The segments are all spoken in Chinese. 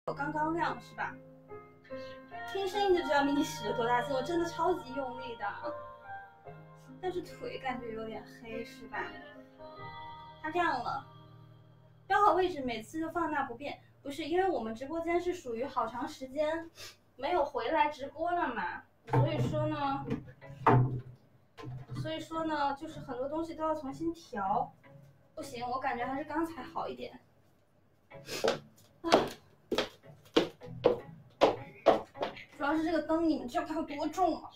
我刚刚亮是吧？听声音就知道迷你使了多大劲，我真的超级用力的。但是腿感觉有点黑是吧？它亮了，标好位置，每次就放那不变。不是因为我们直播间是属于好长时间没有回来直播了嘛，所以说呢，就是很多东西都要重新调。不行，我感觉还是刚才好一点。主要是这个灯，你们知道它有多重吗？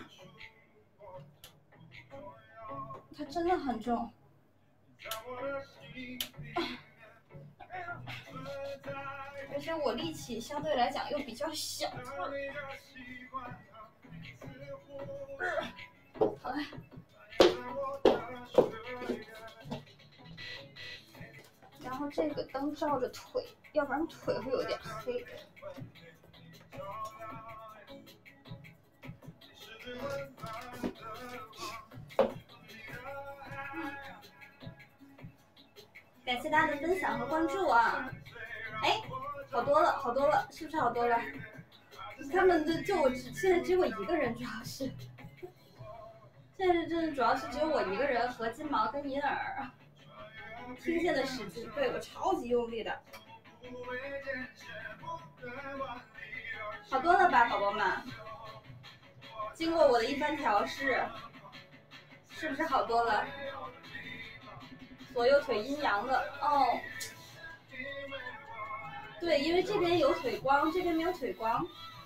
它真的很重。而且我力气相对来讲又比较小。好嘞。然后这个灯照着腿，要不然腿会有点黑。感谢大家的分享和关注啊！哎，好多了，好多了，是不是好多了？他们的现在只有我一个人，主要是现在真的主要是只有我一个人和金毛跟银耳听见的使劲，对我超级用力的。好多了吧，宝宝们？经过我的一番调试，是不是好多了？左右腿阴阳的哦。对，因为这边有腿光，这边没有腿光。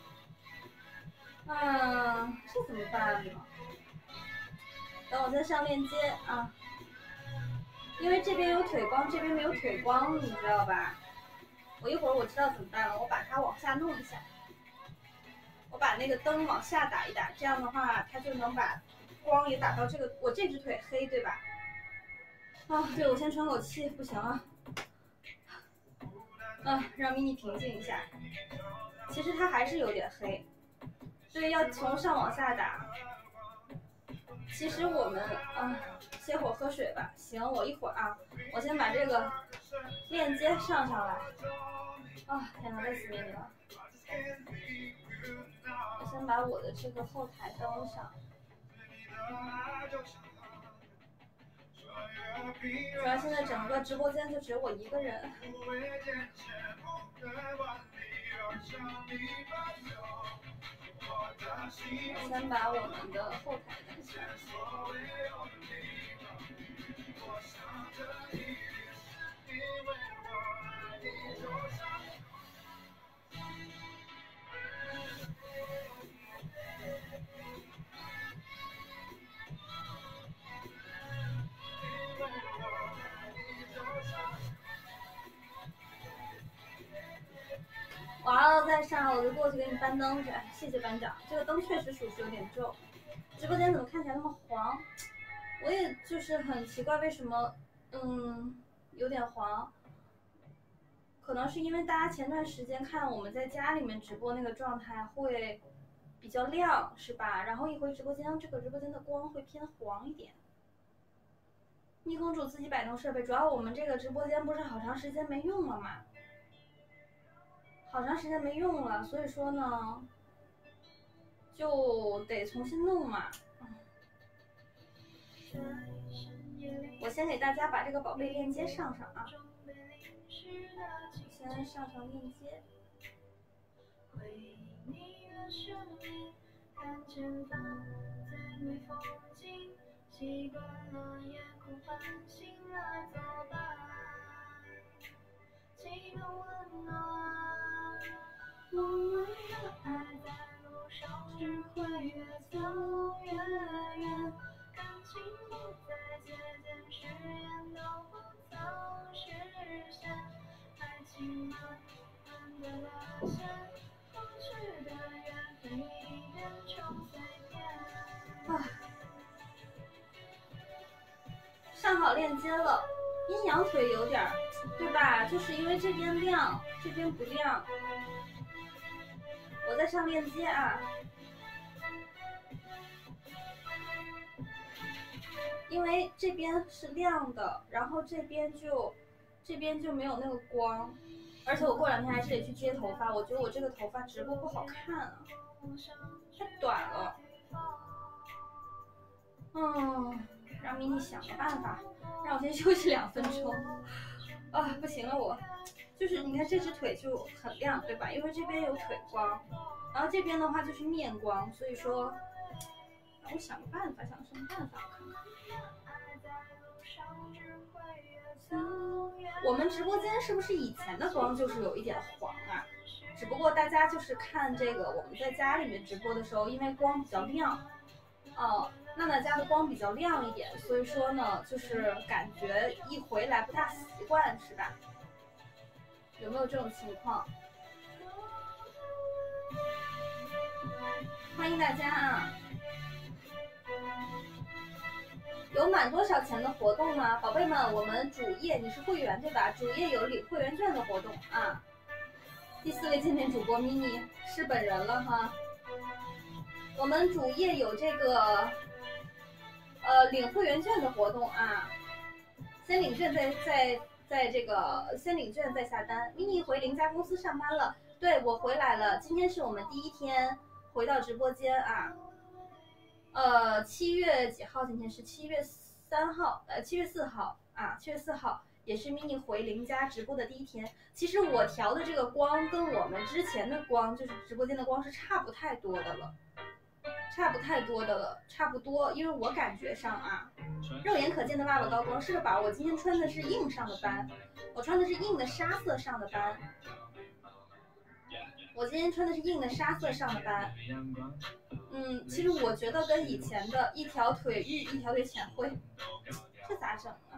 这怎么办呢？等我再上链接啊。因为这边有腿光，这边没有腿光，你知道吧？我一会儿我知道怎么办了，我把它往下弄一下。我把那个灯往下打一打，这样的话它就能把光也打到这个。我这只腿黑对吧？对，我先喘口气，不行了。让迷你平静一下。其实它还是有点黑，所以要从上往下打。其实我们歇会儿喝水吧。行，我一会儿啊，我先把这个链接上来。天哪，累死迷你了。我先把我的这个后台登上。主要现在整个直播间就只有我一个人。先把我们的后台登上。我要再上，我就过去给你搬灯去。谢谢班长，这个灯确实属实有点重。直播间怎么看起来那么黄？我也就是很奇怪，为什么有点黄？可能是因为大家前段时间看我们在家里面直播那个状态会比较亮，是吧？然后一回直播间，这个直播间的光会偏黄一点。逆公主自己摆弄设备，主要我们这个直播间不是好长时间没用了嘛？好长时间没用了，所以说呢，就得重新弄嘛。我先给大家把这个宝贝链接上啊，先上链接。看前方最美风景，习惯了夜空繁星来作伴，几个温暖，梦里的爱在路上只会越走越远，感情不再接近，誓言都不曾实现，爱情慢慢的沦陷，过去的缘分一变成碎片。上好链接了，阴阳腿有点，对吧？就是因为这边亮，这边不亮。我在上链接啊。因为这边是亮的，然后这边就没有那个光， 而且我过2天还是得去接头发，我觉得我这个头发直播不好看啊，太短了。让迷你想个办法，让我先休息2分钟。啊，不行了，我就是你看这只腿就很亮，对吧？因为这边有腿光，然后这边的话就是面光，所以说让我想个办法，想什么办法？我们直播间是不是以前的光就是有一点黄啊？只不过大家就是看这个我们在家里面直播的时候，因为光比较亮，娜娜家的光比较亮一点，所以说呢，就是感觉一回来不大习惯，是吧？有没有这种情况？欢迎大家啊！有满多少钱的活动吗？宝贝们，我们主页你是会员对吧？主页有领会员券的活动啊。第4位见面主播 mini 是本人了哈。我们主页有这个领会员券的活动啊，先领券在这个先领券再下单。mini 回邻家公司上班了，对我回来了，今天是我们第1天回到直播间啊。7月几号？今天是7月3号，7月4号啊，7月4号也是 mini 回邻家直播的第1天。其实我调的这个光跟我们之前的光，就是直播间的光是差不太多的了，差不多，因为我感觉上啊，肉眼可见的爸爸高光是吧？我今天穿的是硬上的斑，我穿的是硬的沙色上的斑。其实我觉得跟以前的一条腿玉一条腿浅灰，这咋整啊？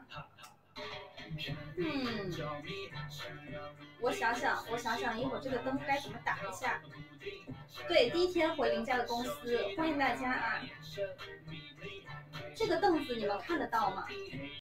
我想想，一会儿这个灯该怎么打一下？对，第1天回邻家的公司，欢迎大家啊！这个凳子你们看得到吗？